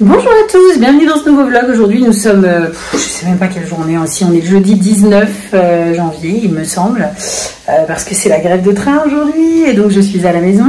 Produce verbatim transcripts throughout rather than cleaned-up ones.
Bonjour à tous, bienvenue dans ce nouveau vlog. Aujourd'hui nous sommes, euh, je sais même pas quelle journée aussi, on est le jeudi dix-neuf euh, janvier il me semble, euh, parce que c'est la grève de train aujourd'hui et donc je suis à la maison.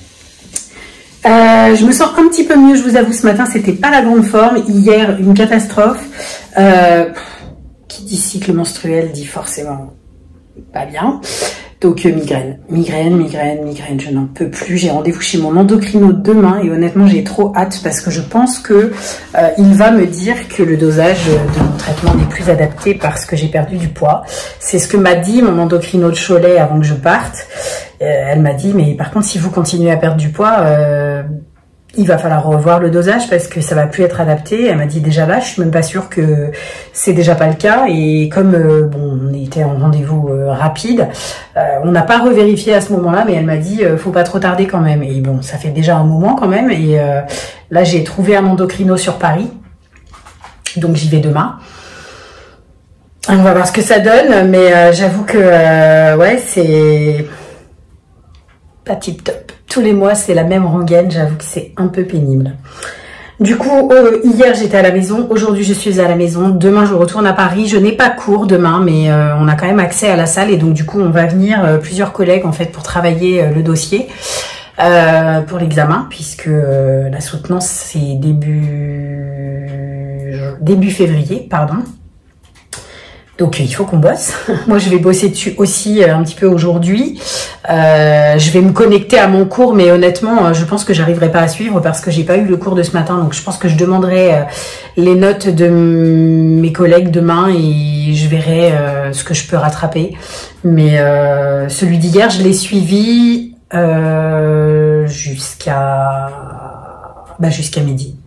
Euh, je me sens un petit peu mieux, je vous avoue, ce matin c'était pas la grande forme, hier une catastrophe. Euh, qui dit cycle menstruel dit forcément pas bien. Donc euh, migraine, migraine, migraine, migraine, je n'en peux plus. J'ai rendez-vous chez mon endocrino demain et honnêtement j'ai trop hâte parce que je pense que euh, il va me dire que le dosage de mon traitement n'est plus adapté parce que j'ai perdu du poids. C'est ce que m'a dit mon endocrino de Cholet avant que je parte. Euh, elle m'a dit mais par contre si vous continuez à perdre du poids, euh, il va falloir revoir le dosage parce que ça va plus être adapté. Elle m'a dit déjà là, je suis même pas sûre que c'est déjà pas le cas. Et comme euh, bon, on était en rendez-vous euh, rapide, euh, on n'a pas revérifié à ce moment-là, mais elle m'a dit euh, faut pas trop tarder quand même. Et bon, ça fait déjà un moment quand même. Et euh, là, j'ai trouvé un endocrino sur Paris, donc j'y vais demain. On va voir ce que ça donne, mais euh, j'avoue que euh, ouais, c'est pas tip top. Tous les mois, c'est la même rengaine. J'avoue que c'est un peu pénible. Du coup, euh, hier, j'étais à la maison. Aujourd'hui, je suis à la maison. Demain, je retourne à Paris. Je n'ai pas cours demain, mais euh, on a quand même accès à la salle. Et donc, du coup, on va venir euh, plusieurs collègues, en fait, pour travailler euh, le dossier euh, pour l'examen, puisque euh, la soutenance, c'est début... début février, pardon. Donc il faut qu'on bosse. Moi je vais bosser dessus aussi un petit peu aujourd'hui. Euh, je vais me connecter à mon cours, mais honnêtement je pense que j'arriverai pas à suivre parce que j'ai pas eu le cours de ce matin. Donc je pense que je demanderai les notes de mes collègues demain et je verrai ce que je peux rattraper. Mais euh, celui d'hier je l'ai suivi euh, jusqu'à bah, jusqu'à midi.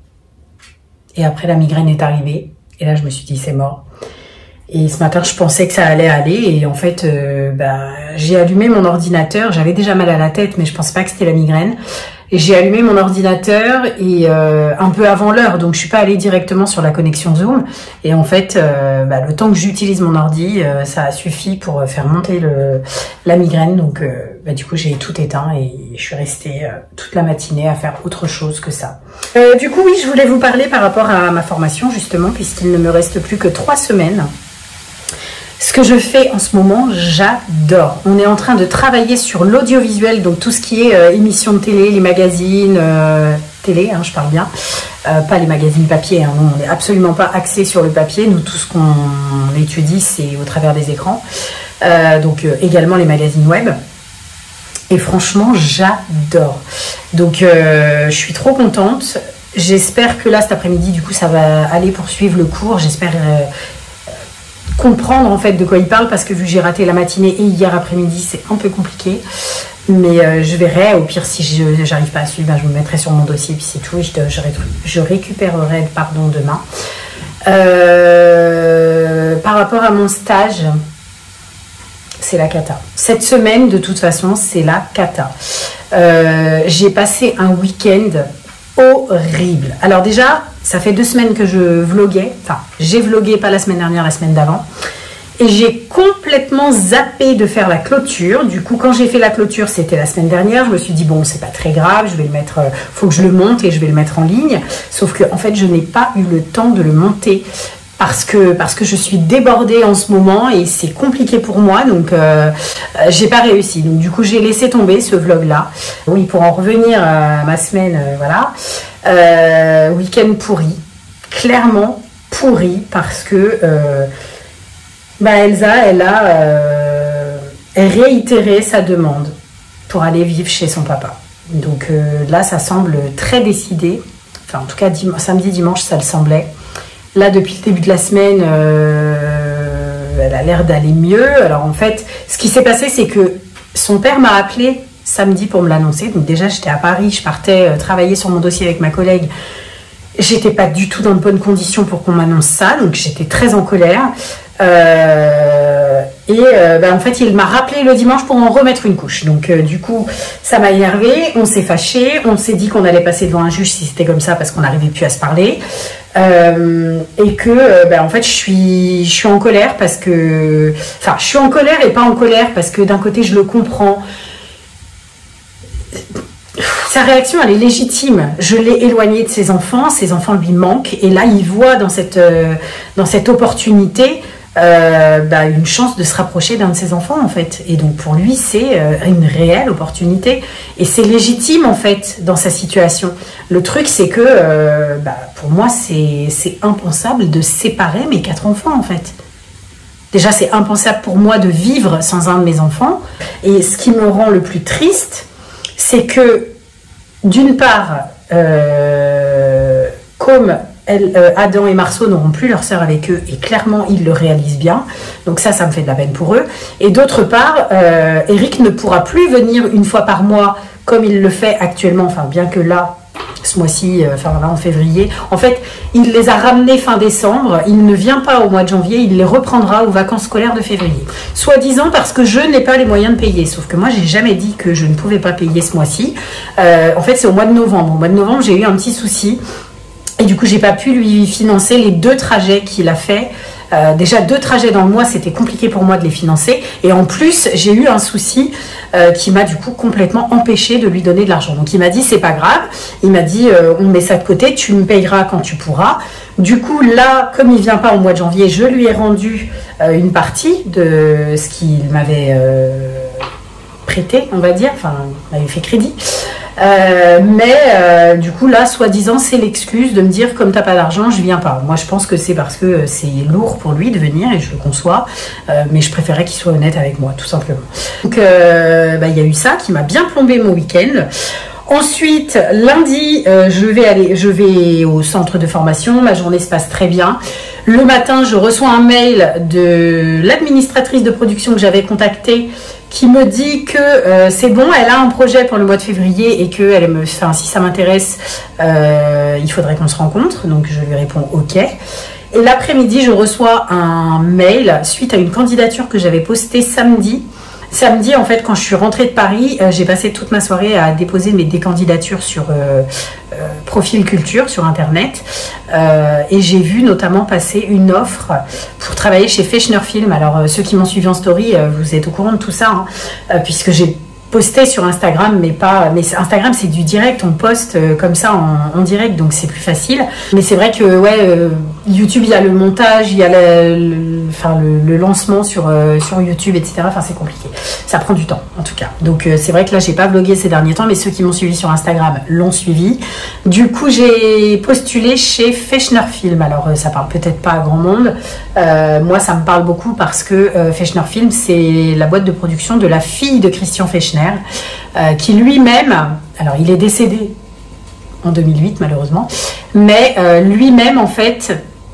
Et après la migraine est arrivée et là je me suis dit c'est mort. Et ce matin, je pensais que ça allait aller et en fait, euh, bah, j'ai allumé mon ordinateur. J'avais déjà mal à la tête, mais je pensais pas que c'était la migraine. Et j'ai allumé mon ordinateur et euh, un peu avant l'heure, donc je suis pas allée directement sur la connexion Zoom. Et en fait, euh, bah, le temps que j'utilise mon ordi, euh, ça a suffi pour faire monter le, la migraine. Donc, euh, bah, du coup, j'ai tout éteint et je suis restée euh, toute la matinée à faire autre chose que ça. Euh, du coup, oui, je voulais vous parler par rapport à ma formation justement, puisqu'il ne me reste plus que trois semaines. Ce que je fais en ce moment, j'adore. On est en train de travailler sur l'audiovisuel, donc tout ce qui est euh, émissions de télé, les magazines, euh, télé, hein, je parle bien, euh, pas les magazines papier, hein, non, on n'est absolument pas axé sur le papier. Nous, tout ce qu'on étudie, c'est au travers des écrans. Euh, donc euh, également les magazines web. Et franchement, j'adore. Donc euh, je suis trop contente. J'espère que là, cet après-midi, du coup, ça va aller poursuivre le cours. J'espère... Euh, comprendre en fait de quoi il parle parce que vu que j'ai raté la matinée et hier après-midi c'est un peu compliqué, mais euh, je verrai. Au pire si je j'arrive pas à suivre, ben, je me mettrai sur mon dossier et puis c'est tout et je, je, je récupérerai pardon demain. Euh, par rapport à mon stage, c'est la cata. Cette semaine de toute façon c'est la cata. Euh, j'ai passé un week-end horrible. Alors déjà, ça fait deux semaines que je vloguais. Enfin, j'ai vlogué pas la semaine dernière, la semaine d'avant. Et j'ai complètement zappé de faire la clôture. Du coup, quand j'ai fait la clôture, c'était la semaine dernière. Je me suis dit, bon, c'est pas très grave, je vais le mettre, euh, faut que je le monte et je vais le mettre en ligne. Sauf que, en fait, je n'ai pas eu le temps de le monter. Parce que, parce que je suis débordée en ce moment et c'est compliqué pour moi, donc euh, j'ai pas réussi. Donc du coup j'ai laissé tomber ce vlog là. Oui, pour en revenir à ma semaine, euh, voilà. Euh, week-end pourri, clairement pourri parce que euh, bah Elsa, elle a euh, réitéré sa demande pour aller vivre chez son papa. Donc euh, là ça semble très décidé. Enfin en tout cas dim- samedi, dimanche ça le semblait. Là, depuis le début de la semaine, euh, elle a l'air d'aller mieux. Alors, en fait, ce qui s'est passé, c'est que son père m'a appelé samedi pour me l'annoncer. Donc, déjà, j'étais à Paris, je partais euh, travailler sur mon dossier avec ma collègue. J'étais pas du tout dans de bonnes conditions pour qu'on m'annonce ça. Donc, j'étais très en colère. Euh, et euh, bah, en fait, il m'a rappelé le dimanche pour en remettre une couche. Donc, euh, du coup, ça m'a énervé. On s'est fâché. On s'est dit qu'on allait passer devant un juge si c'était comme ça parce qu'on n'arrivait plus à se parler. Euh, et que euh, bah, en fait je suis je suis en colère parce que enfin je suis en colère et pas en colère parce que d'un côté je le comprends, sa réaction, elle est légitime. Je l'ai éloigné de ses enfants, ses enfants lui manquent, et là, il voit dans cette, euh, dans cette opportunité euh, bah, une chance de se rapprocher d'un de ses enfants, en fait. Et donc, pour lui, c'est euh, une réelle opportunité. Et c'est légitime, en fait, dans sa situation. Le truc, c'est que, euh, bah, pour moi, c'est impensable de séparer mes quatre enfants, en fait. Déjà, c'est impensable pour moi de vivre sans un de mes enfants. Et ce qui me rend le plus triste, c'est que, d'une part, euh, comme elle, euh, Adam et Marceau n'auront plus leur sœur avec eux, et clairement, ils le réalisent bien. Donc ça, ça me fait de la peine pour eux. Et d'autre part, euh, Eric ne pourra plus venir une fois par mois, comme il le fait actuellement, enfin, bien que là, ce mois-ci, enfin là en février. En fait, il les a ramenés fin décembre. Il ne vient pas au mois de janvier. Il les reprendra aux vacances scolaires de février. Soi-disant parce que je n'ai pas les moyens de payer. Sauf que moi, j'ai jamais dit que je ne pouvais pas payer ce mois-ci. Euh, en fait, c'est au mois de novembre. Au mois de novembre, j'ai eu un petit souci. Et du coup, j'ai pas pu lui financer les deux trajets qu'il a fait. Euh, déjà deux trajets dans le mois, c'était compliqué pour moi de les financer, et en plus j'ai eu un souci euh, qui m'a du coup complètement empêché de lui donner de l'argent. Donc il m'a dit c'est pas grave, il m'a dit euh, on met ça de côté, tu me payeras quand tu pourras. Du coup là, comme il vient pas au mois de janvier, je lui ai rendu euh, une partie de ce qu'il m'avait euh, prêté, on va dire, enfin il m'avait fait crédit. Euh, mais euh, du coup là, soi-disant, c'est l'excuse de me dire comme t'as pas d'argent, je viens pas. Moi, je pense que c'est parce que c'est lourd pour lui de venir, et je le conçois. Euh, mais je préférais qu'il soit honnête avec moi, tout simplement. Donc, euh, bah, il y a eu ça qui m'a bien plombé mon week-end. Ensuite, lundi, euh, je vais aller, je vais au centre de formation. Ma journée se passe très bien. Le matin, je reçois un mail de l'administratrice de production que j'avais contactée, qui me dit que euh, c'est bon, elle a un projet pour le mois de février, et que elle me, enfin, si ça m'intéresse, euh, il faudrait qu'on se rencontre. Donc je lui réponds ok. Et l'après-midi, je reçois un mail suite à une candidature que j'avais postée samedi. Samedi, en fait, quand je suis rentrée de Paris, euh, j'ai passé toute ma soirée à déposer mes décandidatures sur euh, euh, Profil Culture, sur Internet. Euh, et j'ai vu notamment passer une offre pour travailler chez Fechner Film. Alors, euh, ceux qui m'ont suivi en story, euh, vous êtes au courant de tout ça, hein, euh, puisque j'ai posté sur Instagram, mais pas. Mais Instagram, c'est du direct, on poste euh, comme ça en, en direct, donc c'est plus facile. Mais c'est vrai que, ouais, euh, YouTube, il y a le montage, il y a le, le, enfin, le, le lancement sur, euh, sur YouTube, et cetera. Enfin, c'est compliqué. Ça prend du temps, en tout cas. Donc, euh, c'est vrai que là, j'ai pas vlogué ces derniers temps, mais ceux qui m'ont suivi sur Instagram l'ont suivi. Du coup, j'ai postulé chez Fechner Film. Alors, euh, ça parle peut-être pas à grand monde. Euh, moi, ça me parle beaucoup parce que euh, Fechner Film, c'est la boîte de production de la fille de Christian Fechner, euh, qui lui-même, alors il est décédé en deux mille huit malheureusement, mais euh, lui-même en fait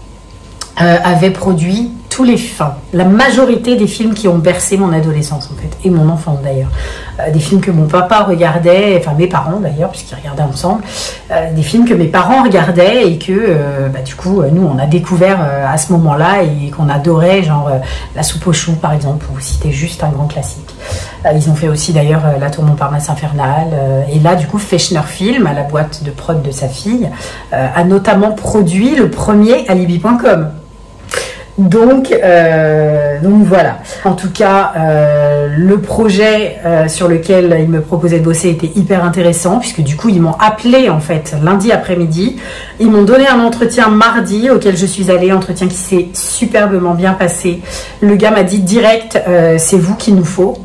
euh, avait produit tous les fins, la majorité des films qui ont bercé mon adolescence en fait, et mon enfance d'ailleurs. Euh, des films que mon papa regardait, enfin mes parents d'ailleurs, puisqu'ils regardaient ensemble, euh, des films que mes parents regardaient et que euh, bah, du coup nous on a découvert euh, à ce moment-là et qu'on adorait, genre euh, La soupe aux choux par exemple, pour vous citer juste un grand classique. Euh, ils ont fait aussi d'ailleurs euh, La tour Montparnasse infernale, euh, et là du coup Fechner Film, à la boîte de prod de sa fille, euh, a notamment produit le premier Alibi point com. Donc, euh, donc voilà. En tout cas, euh, le projet euh, sur lequel ils me proposaient de bosser était hyper intéressant, puisque du coup ils m'ont appelé en fait lundi après-midi. Ils m'ont donné un entretien mardi auquel je suis allée, entretien qui s'est superbement bien passé. Le gars m'a dit direct, euh, c'est vous qu'il nous faut.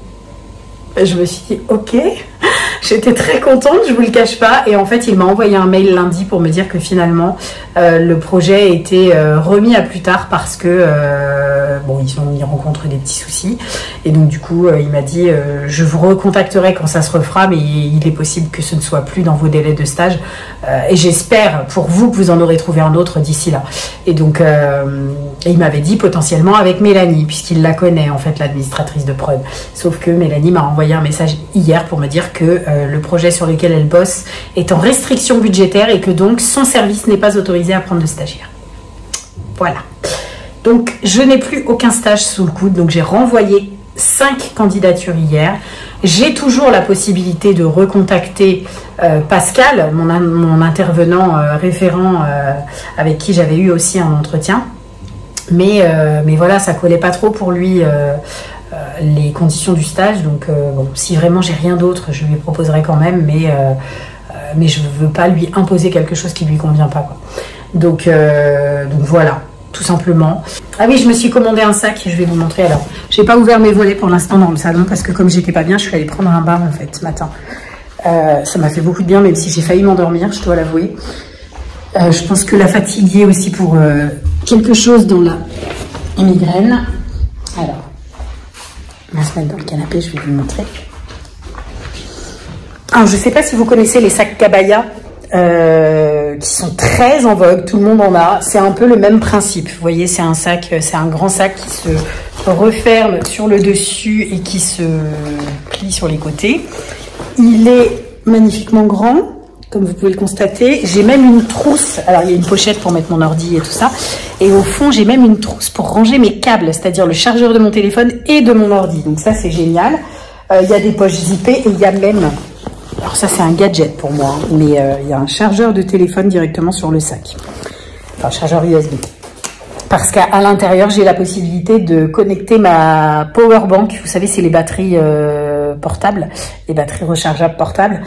Je me suis dit ok. J'étais très contente, je vous le cache pas, et en fait il m'a envoyé un mail lundi pour me dire que finalement euh, le projet était euh, remis à plus tard parce que euh, bon ils ont ils rencontrent des petits soucis, et donc du coup euh, il m'a dit euh, je vous recontacterai quand ça se refera, mais il est possible que ce ne soit plus dans vos délais de stage, euh, et j'espère pour vous que vous en aurez trouvé un autre d'ici là. Et donc euh, et il m'avait dit potentiellement avec Mélanie, puisqu'il la connaît en fait, l'administratrice de prod, sauf que Mélanie m'a envoyé un message hier pour me dire que euh, le projet sur lequel elle bosse est en restriction budgétaire et que donc son service n'est pas autorisé à prendre de stagiaires. Voilà. Donc je n'ai plus aucun stage sous le coude, donc j'ai renvoyé cinq candidatures hier. J'ai toujours la possibilité de recontacter euh, Pascal, mon, mon intervenant euh, référent euh, avec qui j'avais eu aussi un entretien. Mais, euh, mais voilà, ça collait pas trop pour lui euh, euh, les conditions du stage. Donc euh, bon, si vraiment j'ai rien d'autre, je lui proposerai quand même. Mais, euh, euh, mais je veux pas lui imposer quelque chose qui lui convient pas, quoi. Donc, euh, donc voilà, tout simplement. Ah oui, je me suis commandé un sac, je vais vous montrer. Alors, j'ai pas ouvert mes volets pour l'instant dans le salon parce que comme j'étais pas bien, je suis allée prendre un bain en fait ce matin. Euh, ça m'a fait beaucoup de bien, même si j'ai failli m'endormir, je dois l'avouer. Euh, je pense que la fatigue y est aussi pour euh, quelque chose dans la migraine. Alors, on va se mettre dans le canapé, je vais vous montrer. Alors, je ne sais pas si vous connaissez les sacs Cabaya, euh, qui sont très en vogue, tout le monde en a. C'est un peu le même principe. Vous voyez, c'est un sac, c'est un grand sac qui se referme sur le dessus et qui se plie sur les côtés. Il est magnifiquement grand, comme vous pouvez le constater. J'ai même une trousse. Alors, il y a une pochette pour mettre mon ordi et tout ça. Et au fond, j'ai même une trousse pour ranger mes câbles, c'est-à-dire le chargeur de mon téléphone et de mon ordi. Donc ça, c'est génial. Euh, il y a des poches zippées et il y a même... Alors ça, c'est un gadget pour moi, hein, mais euh, il y a un chargeur de téléphone directement sur le sac. Enfin, chargeur U S B. Parce qu'à l'intérieur, j'ai la possibilité de connecter ma power bank. Vous savez, c'est les batteries euh, portables, les batteries rechargeables portables.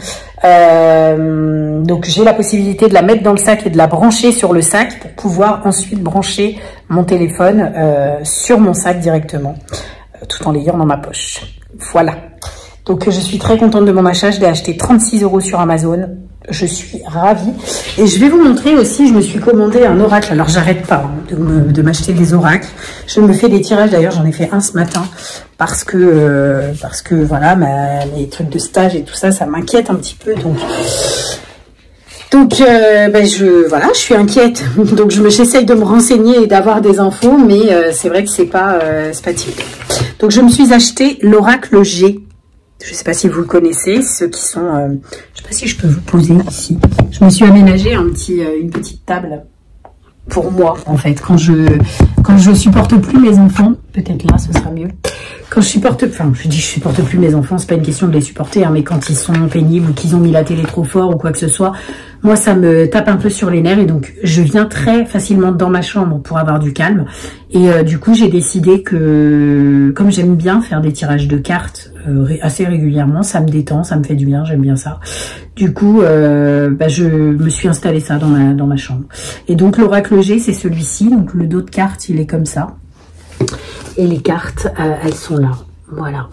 Euh, donc, j'ai la possibilité de la mettre dans le sac et de la brancher sur le sac pour pouvoir ensuite brancher mon téléphone euh, sur mon sac directement, euh, tout en l'ayant dans ma poche. Voilà. Donc, je suis très contente de mon achat. Je l'ai acheté trente-six euros sur Amazon. Je suis ravie. Et je vais vous montrer aussi, je me suis commandé un oracle. Alors, j'arrête pas hein, de, me, de m'acheter des oracles. Je me fais des tirages. D'ailleurs, j'en ai fait un ce matin. Parce que, euh, parce que voilà, ma, mes trucs de stage et tout ça, ça m'inquiète un petit peu. Donc, donc euh, ben je, voilà, je suis inquiète. Donc, je me, j'essaye de me renseigner et d'avoir des infos. Mais euh, c'est vrai que c'est pas, euh, c'est pas typique. Donc, je me suis acheté l'oracle G. Je ne sais pas si vous le connaissez, ceux qui sont... Euh, je ne sais pas si je peux vous poser ici. Je me suis aménagé un petit, euh, une petite table pour moi, en fait. Quand je quand je supporte plus mes enfants, peut-être là, ce sera mieux. Quand je supporte... Enfin, je dis je supporte plus mes enfants, c'est pas une question de les supporter, hein, mais quand ils sont pénibles ou qu'ils ont mis la télé trop fort ou quoi que ce soit, moi, ça me tape un peu sur les nerfs et donc je viens très facilement dans ma chambre pour avoir du calme. Et euh, du coup, j'ai décidé que, comme j'aime bien faire des tirages de cartes euh, assez régulièrement, ça me détend, ça me fait du bien, j'aime bien ça. Du coup, euh, bah, je me suis installé ça dans ma, dans ma chambre. Et donc, l'oracle G, c'est celui-ci. Donc, le dos de carte, il est comme ça. Et les cartes, euh, elles sont là. Voilà.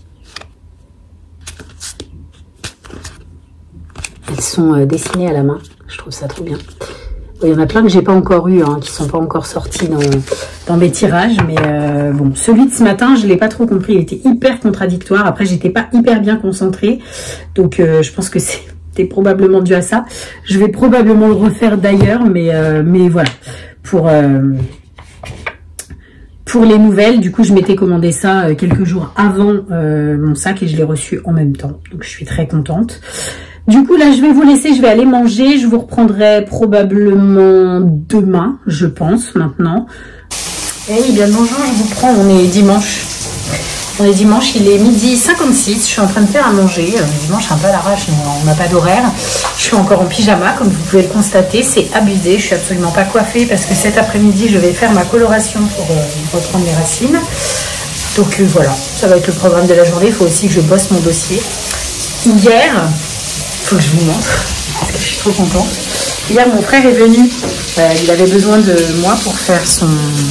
Elles sont euh, dessinées à la main. Je trouve ça trop bien. Il y en a plein que j'ai pas encore eu, hein, qui sont pas encore sortis dans, dans mes tirages. Mais euh, bon, celui de ce matin, je l'ai pas trop compris. Il était hyper contradictoire. Après, j'étais pas hyper bien concentrée. Donc, euh, je pense que c'était probablement dû à ça. Je vais probablement le refaire d'ailleurs. Mais, euh, mais voilà. Pour... Euh, Pour les nouvelles, du coup, je m'étais commandé ça euh, quelques jours avant euh, mon sac et je l'ai reçu en même temps. Donc, je suis très contente. Du coup, là, je vais vous laisser. Je vais aller manger. Je vous reprendrai probablement demain, je pense, maintenant. Et oui, bien bonjour, je vous prends. On est dimanche. On est dimanche, il est midi cinquante-six. Je suis en train de faire à manger. Euh, dimanche, un peu à l'arrache, on n'a pas d'horaire. Je suis encore en pyjama, comme vous pouvez le constater. C'est abusé. Je suis absolument pas coiffée parce que cet après-midi, je vais faire ma coloration pour euh, reprendre mes racines. Donc euh, voilà, ça va être le programme de la journée. Il faut aussi que je bosse mon dossier. Hier, il faut que je vous montre parce que je suis trop contente. Hier, mon frère est venu. Euh, il avait besoin de moi pour faire son,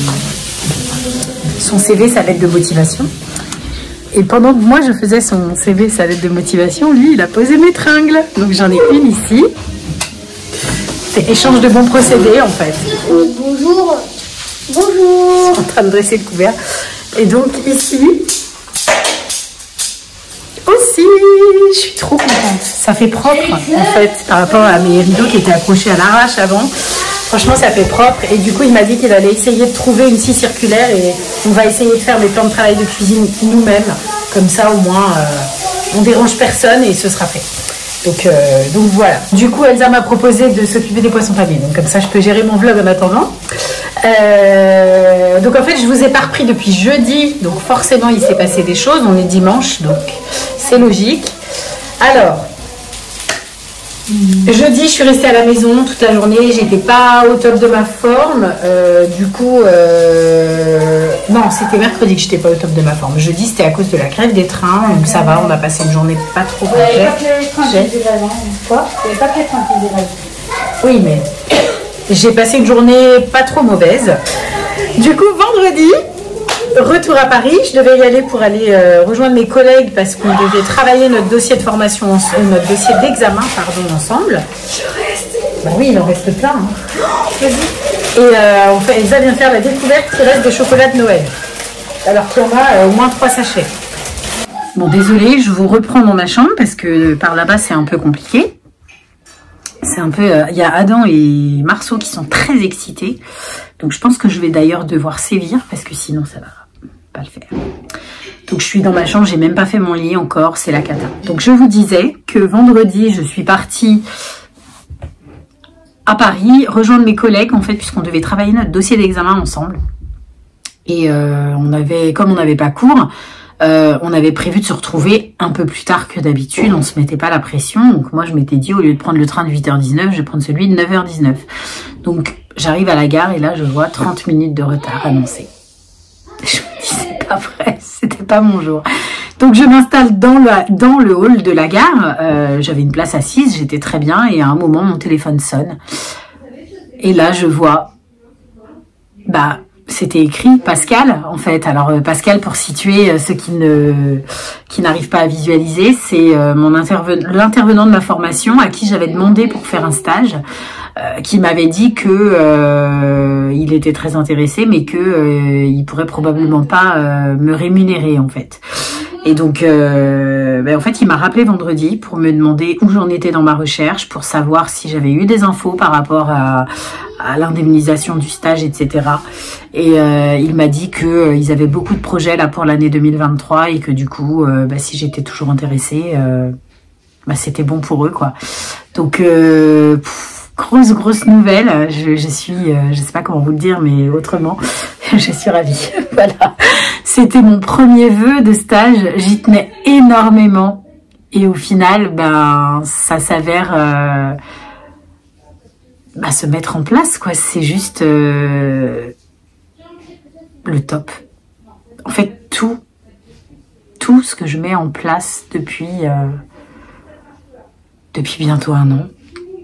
son C V, sa lettre de motivation. Et pendant que moi je faisais son C V, sa lettre de motivation, lui il a posé mes tringles. Donc j'en ai une ici. C'est échange de bons procédés en fait. Bonjour. Bonjour. Je suis en train de dresser le couvert. Et donc ici aussi, je suis trop contente. Ça fait propre en fait par rapport à mes rideaux qui étaient accrochés à l'arrache avant. Franchement, ça fait propre. Et du coup, il m'a dit qu'il allait essayer de trouver une scie circulaire et on va essayer de faire des plans de travail de cuisine nous-mêmes. Comme ça, au moins, euh, on dérange personne et ce sera fait. Donc, euh, donc voilà. Du coup, Elsa m'a proposé de s'occuper des poissons paniers. Donc comme ça, je peux gérer mon vlog en attendant. Euh, donc en fait, je vous ai pas repris depuis jeudi. Donc forcément, il s'est passé des choses. On est dimanche, donc c'est logique. Alors... Mmh. Jeudi, je suis restée à la maison toute la journée. J'étais pas au top de ma forme. Euh, du coup, euh... non, c'était mercredi que j'étais pas au top de ma forme. Jeudi, c'était à cause de la grève des trains. Donc ça va, on a passé une journée pas trop complète. Vous n'avez pas fait les trains qui étaient là, Quoi? Vous n'avez pas fait les trains qui étaient là. Oui, mais j'ai passé une journée pas trop mauvaise. Du coup, vendredi, retour à Paris. Je devais y aller pour aller euh, rejoindre mes collègues parce qu'on devait travailler notre dossier de formation, euh, notre dossier d'examen, pardon, ensemble. Je reste. Bah oui, il en reste plein. Hein. Oh, et euh, on fait, Elsa vient faire la découverte qu'il reste des chocolats de Noël. Alors qu'on a euh, au moins trois sachets. Bon, désolée, je vous reprends dans ma chambre parce que par là-bas, c'est un peu compliqué. C'est un peu... Il euh, y a Adam et Marceau qui sont très excités. Donc, je pense que je vais d'ailleurs devoir sévir parce que sinon, ça va pas le faire. Donc, je suis dans ma chambre. J'ai même pas fait mon lit encore. C'est la cata. Donc, je vous disais que vendredi, je suis partie à Paris rejoindre mes collègues, en fait, puisqu'on devait travailler notre dossier d'examen ensemble. Et euh, on avait, comme on n'avait pas cours... Euh, on avait prévu de se retrouver un peu plus tard que d'habitude, on se mettait pas la pression. Donc moi je m'étais dit au lieu de prendre le train de huit heures dix-neuf, je vais prendre celui de neuf heures dix-neuf. Donc j'arrive à la gare et là je vois trente minutes de retard annoncé. Je me dis c'est pas vrai, c'était pas mon jour. Donc je m'installe dans le, dans le hall de la gare, euh, j'avais une place assise, j'étais très bien et à un moment mon téléphone sonne. Et là je vois, bah... c'était écrit Pascal en fait. Alors Pascal, pour situer ceux qui ne qui n'arrivent pas à visualiser, c'est euh, mon intervenant, l'intervenant de ma formation à qui j'avais demandé pour faire un stage, euh, qui m'avait dit que euh, il était très intéressé, mais que euh, il pourrait probablement pas euh, me rémunérer en fait. Et donc, euh, ben en fait, il m'a rappelé vendredi pour me demander où j'en étais dans ma recherche, pour savoir si j'avais eu des infos par rapport à, à l'indemnisation du stage, et cetera. Et euh, il m'a dit que euh, ils avaient beaucoup de projets là pour l'année deux mille vingt-trois et que du coup, euh, ben, si j'étais toujours intéressée, euh, ben, c'était bon pour eux, quoi. Donc, euh, pff, grosse grosse nouvelle. Je, je suis, euh, je sais pas comment vous le dire, mais autrement, je suis ravie. Voilà. C'était mon premier vœu de stage, j'y tenais énormément et au final, ben ça s'avère euh, ben, se mettre en place, quoi. C'est juste euh, le top. En fait, tout, tout ce que je mets en place depuis euh, depuis bientôt un an,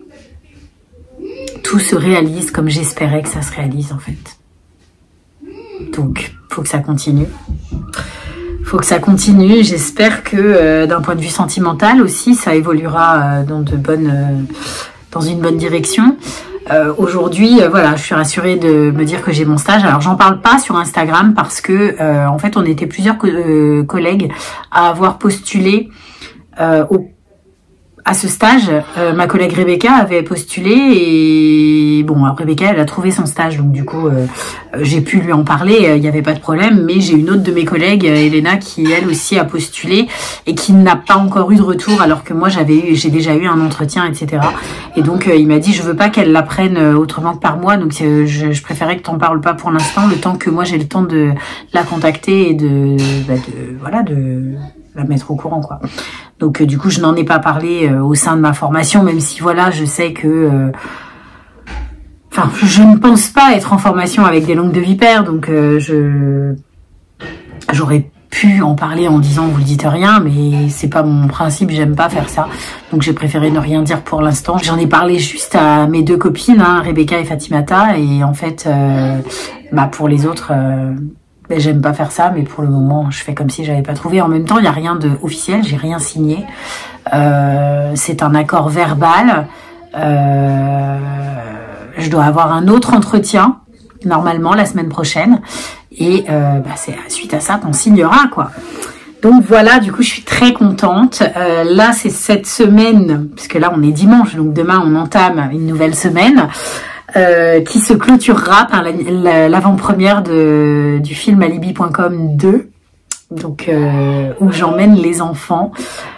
tout se réalise comme j'espérais que ça se réalise en fait. Donc, faut que ça continue. Faut que ça continue. J'espère que euh, d'un point de vue sentimental aussi, ça évoluera euh, dans de bonnes, euh, dans une bonne direction. Euh, Aujourd'hui, euh, voilà, je suis rassurée de me dire que j'ai mon stage. Alors, j'en parle pas sur Instagram parce que, euh, en fait, on était plusieurs co euh, collègues à avoir postulé euh, au à ce stage. Euh, ma collègue Rebecca avait postulé et bon, Rebecca, elle a trouvé son stage, donc du coup, euh, j'ai pu lui en parler, il euh, n'y avait pas de problème, mais j'ai une autre de mes collègues, Elena, qui elle aussi a postulé et qui n'a pas encore eu de retour, alors que moi, j'avais eu, j'ai déjà eu un entretien, et cetera. Et donc, euh, il m'a dit, je veux pas qu'elle l'apprenne autrement que par moi, donc euh, je, je préférais que t'en parles pas pour l'instant, le temps que moi, j'ai le temps de la contacter et de, bah, de voilà, de la mettre au courant, quoi. Donc, euh, du coup, je n'en ai pas parlé euh, au sein de ma formation, même si, voilà, je sais que... Euh, enfin, je ne pense pas être en formation avec des langues de vipère, donc euh, je j'aurais pu en parler en disant « vous le dites rien », mais c'est pas mon principe, j'aime pas faire ça. Donc, j'ai préféré ne rien dire pour l'instant. J'en ai parlé juste à mes deux copines, hein, Rebecca et Fatimata, et en fait, euh, bah, pour les autres... Euh, Ben, j'aime pas faire ça, mais pour le moment, je fais comme si j'avais pas trouvé. En même temps, il n'y a rien de officiel, j'ai rien signé. Euh, c'est un accord verbal. Euh, je dois avoir un autre entretien, normalement, la semaine prochaine. Et euh, bah, c'est suite à ça qu'on signera, quoi. Donc voilà, du coup, je suis très contente. Euh, là, c'est cette semaine, puisque là, on est dimanche, donc demain, on entame une nouvelle semaine. Euh, qui se clôturera par l'avant-première de du film alibi point com deux, donc euh, où j'emmène les enfants.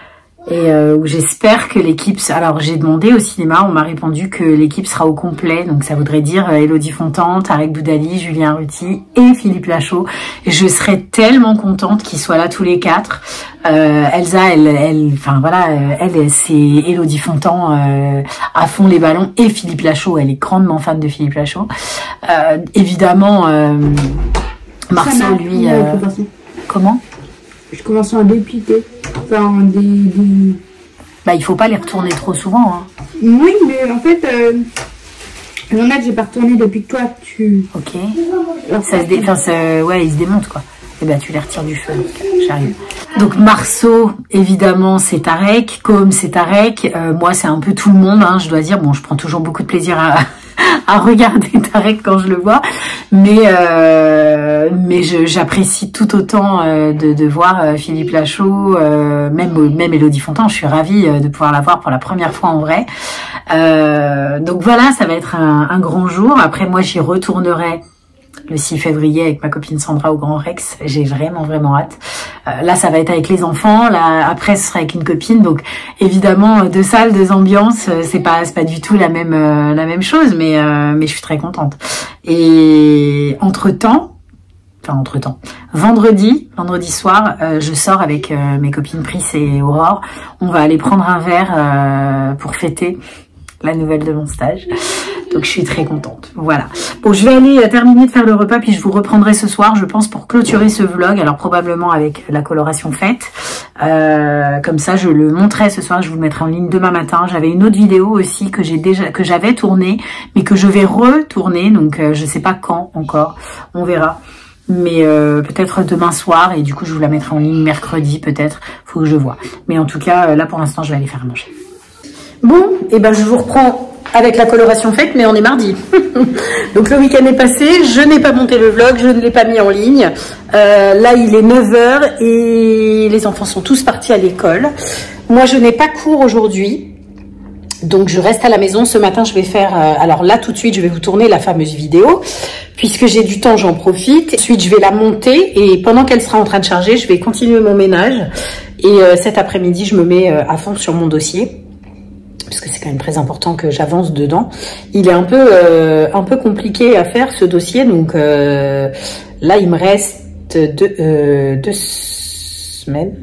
et euh, où j'espère que l'équipe... Alors j'ai demandé au cinéma, on m'a répondu que l'équipe sera au complet, donc ça voudrait dire euh, Elodie Fontan, Tarek Boudali, Julien Ruti et Philippe Lachaud. Et je serais tellement contente qu'ils soient là tous les quatre. Euh, Elsa, elle, elle, enfin voilà, elle, c'est Elodie Fontan euh, à fond les ballons, et Philippe Lachaud, elle est grandement fan de Philippe Lachaud. Euh, évidemment, euh, Marceau, lui, euh, comment? Je commence à dépiter. Enfin, des, des... Bah, il faut pas les retourner trop souvent. Hein. Oui, mais en fait, euh, Leonard, j'ai pas retourné depuis que toi, tu... Ok. Ça se dé... enfin, ça... Ouais, ils se démontent, quoi. Et ben, tu les retires du feu. J'arrive. Donc, Marceau, évidemment, c'est Tarek. Com, c'est Tarek. Euh, moi, c'est un peu tout le monde, hein, je dois dire. Bon, je prends toujours beaucoup de plaisir à... à regarder Tarek quand je le vois, mais euh, mais j'apprécie tout autant euh, de, de voir euh, Philippe Lachaud, euh, même même Elodie Fontan. Je suis ravie euh, de pouvoir la voir pour la première fois en vrai. Euh, donc voilà, ça va être un, un grand jour. Après, moi, j'y retournerai le six février avec ma copine Sandra au Grand Rex. J'ai vraiment vraiment hâte. Euh, là, ça va être avec les enfants. Là, après, ce sera avec une copine. Donc, évidemment, deux salles, deux ambiances. C'est pas c'est pas du tout la même euh, la même chose, mais euh, mais je suis très contente. Et entre temps, enfin entre temps, vendredi, vendredi soir, euh, je sors avec euh, mes copines Pris et Aurore. On va aller prendre un verre euh, pour fêter la nouvelle de mon stage. Donc, je suis très contente. Voilà. Bon, je vais aller terminer de faire le repas, puis je vous reprendrai ce soir, je pense, pour clôturer ce vlog. Alors, probablement avec la coloration faite. Euh, comme ça, je le montrerai ce soir. Je vous le mettrai en ligne demain matin. J'avais une autre vidéo aussi que j'ai déjà, que j'avais tournée, mais que je vais retourner. Donc, euh, je sais pas quand encore. On verra. Mais euh, peut-être demain soir. Et du coup, je vous la mettrai en ligne mercredi, peut-être. Faut que je vois. Mais en tout cas, là, pour l'instant, je vais aller faire manger. Bon, et ben, je vous reprends avec la coloration faite, mais on est mardi. Donc le week-end est passé, je n'ai pas monté le vlog, je ne l'ai pas mis en ligne. Euh, là, il est neuf heures et les enfants sont tous partis à l'école. Moi, je n'ai pas cours aujourd'hui. Donc, je reste à la maison. Ce matin, je vais faire... Euh, alors là, tout de suite, je vais vous tourner la fameuse vidéo. Puisque j'ai du temps, j'en profite. Ensuite, je vais la monter. Et pendant qu'elle sera en train de charger, je vais continuer mon ménage. Et euh, cet après-midi, je me mets euh, à fond sur mon dossier. Parce que c'est quand même très important que j'avance dedans. Il est un peu euh, un peu compliqué à faire, ce dossier. Donc euh, là, il me reste deux, euh, deux semaines.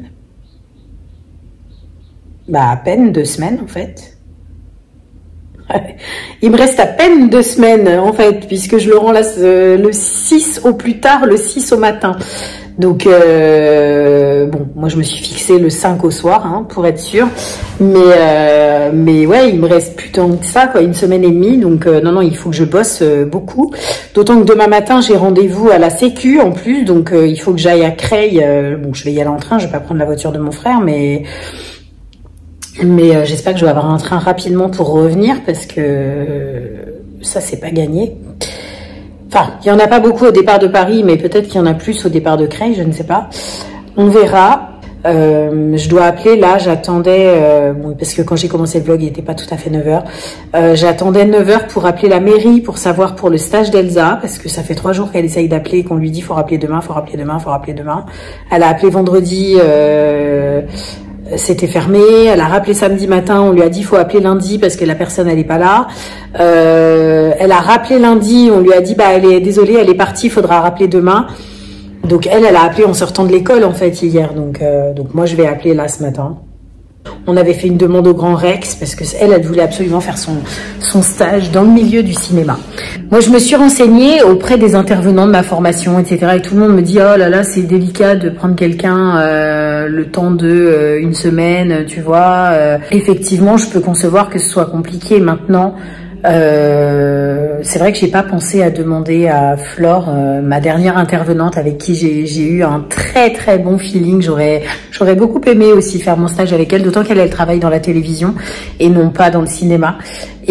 Bah, à peine deux semaines, en fait. Il me reste à peine deux semaines, en fait, puisque je le rends là, euh, le six au plus tard, le six au matin. Donc, euh, bon, moi, je me suis fixé le cinq au soir, hein, pour être sûr. Mais, euh, mais ouais, il me reste plus tant que ça, quoi, une semaine et demie. Donc, euh, non, non, il faut que je bosse euh, beaucoup. D'autant que demain matin, j'ai rendez-vous à la Sécu, en plus. Donc, euh, il faut que j'aille à Creil. Euh, bon, je vais y aller en train, je vais pas prendre la voiture de mon frère, mais... Mais euh, j'espère que je vais avoir un train rapidement pour revenir, parce que euh, ça, c'est pas gagné. Enfin, il y en a pas beaucoup au départ de Paris, mais peut-être qu'il y en a plus au départ de Creil, je ne sais pas. On verra. Euh, je dois appeler, là, j'attendais, euh, bon, parce que quand j'ai commencé le vlog, il n'était pas tout à fait neuf heures. Euh, j'attendais neuf heures pour appeler la mairie, pour savoir pour le stage d'Elsa, parce que ça fait trois jours qu'elle essaye d'appeler, qu'on lui dit faut rappeler demain, faut rappeler demain, faut rappeler demain. Elle a appelé vendredi, euh, c'était fermé. Elle a rappelé samedi matin, on lui a dit faut appeler lundi parce que la personne elle est pas là. Euh, elle a rappelé lundi, on lui a dit bah elle est désolée, elle est partie, il faudra rappeler demain. Donc elle, elle a appelé en sortant de l'école en fait hier. Donc euh, donc moi je vais appeler là ce matin. On avait fait une demande au Grand Rex parce que elle, elle voulait absolument faire son, son stage dans le milieu du cinéma. Moi, je me suis renseignée auprès des intervenants de ma formation, et cetera. Et tout le monde me dit, oh là là, c'est délicat de prendre quelqu'un euh, le temps de euh, une semaine, tu vois. Euh, effectivement, je peux concevoir que ce soit compliqué maintenant. Euh, c'est vrai que j'ai pas pensé à demander à Flore, euh, ma dernière intervenante avec qui j'ai j'ai eu un très très bon feeling. J'aurais j'aurais beaucoup aimé aussi faire mon stage avec elle, d'autant qu'elle elle travaille dans la télévision et non pas dans le cinéma.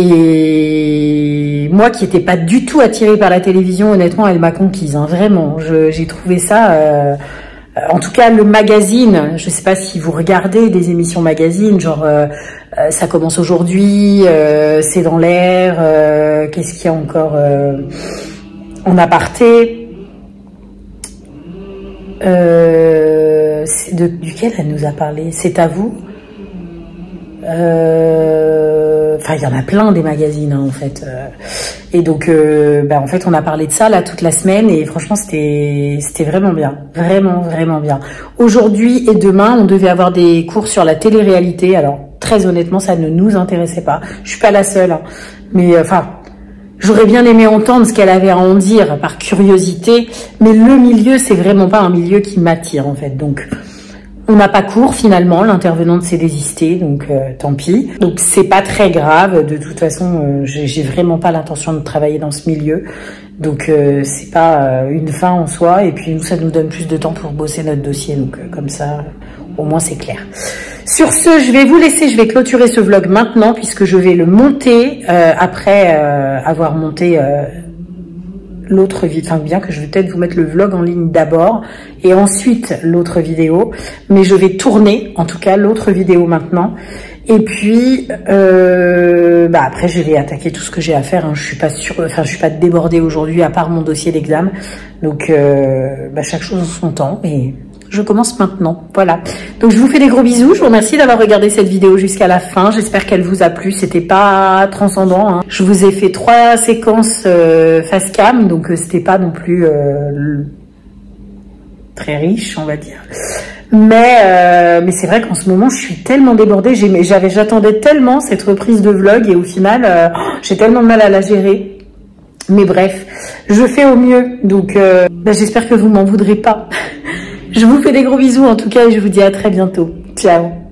Et moi qui n'étais pas du tout attirée par la télévision, honnêtement, elle m'a conquise, hein, vraiment. J'ai trouvé ça... Euh, En tout cas, le magazine, je ne sais pas si vous regardez des émissions magazines, genre euh, euh, ça commence aujourd'hui, euh, c'est dans l'air, euh, qu'est-ce qu'il y a encore euh, en aparté, euh, de, duquel elle nous a parlé, c'est à vous, Euh... Enfin, il y en a plein des magazines, hein, en fait. Et donc, euh, bah, en fait, on a parlé de ça là toute la semaine et franchement, c'était c'était vraiment bien, vraiment, vraiment bien. Aujourd'hui et demain, on devait avoir des cours sur la télé-réalité. Alors, très honnêtement, ça ne nous intéressait pas. Je suis pas la seule, hein. Mais enfin, j'aurais bien aimé entendre ce qu'elle avait à en dire par curiosité. Mais le milieu, c'est vraiment pas un milieu qui m'attire, en fait. Donc, on n'a pas cours finalement, l'intervenante s'est désistée, donc euh, tant pis. Donc c'est pas très grave, de toute façon, euh, j'ai vraiment pas l'intention de travailler dans ce milieu. Donc euh, c'est pas euh, une fin en soi, et puis nous ça nous donne plus de temps pour bosser notre dossier, donc euh, comme ça, au moins c'est clair. Sur ce, je vais vous laisser, je vais clôturer ce vlog maintenant, puisque je vais le monter euh, après euh, avoir monté... Euh, l'autre vidéo, enfin bien que je vais peut-être vous mettre le vlog en ligne d'abord et ensuite l'autre vidéo, mais je vais tourner en tout cas l'autre vidéo maintenant et puis euh, bah après je vais attaquer tout ce que j'ai à faire, hein. Je suis pas sûre, enfin je suis pas débordée aujourd'hui à part mon dossier d'examen, donc euh, bah, chaque chose en son temps et je commence maintenant, voilà. Donc je vous fais des gros bisous, je vous remercie d'avoir regardé cette vidéo jusqu'à la fin, j'espère qu'elle vous a plu, c'était pas transcendant, hein. Je vous ai fait trois séquences euh, face cam, donc euh, c'était pas non plus euh, très riche, on va dire. Mais, euh, mais c'est vrai qu'en ce moment, je suis tellement débordée, j'avais, j'attendais tellement cette reprise de vlog et au final, euh, j'ai tellement de mal à la gérer. Mais bref, je fais au mieux, donc euh, bah, j'espère que vous m'en voudrez pas. Je vous fais des gros bisous en tout cas et je vous dis à très bientôt. Ciao.